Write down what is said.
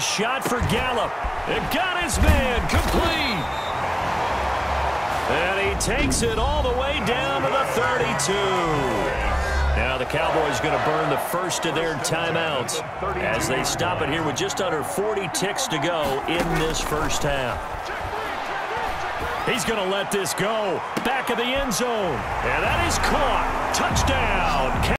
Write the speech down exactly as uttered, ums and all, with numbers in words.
shot for Gallup. It got his man complete. And he takes it all the way down to the thirty-two. Now the Cowboys going to burn the first of their timeouts as they stop it here with just under forty ticks to go in this first half. He's going to let this go. Back of the end zone. And that is caught. Touchdown.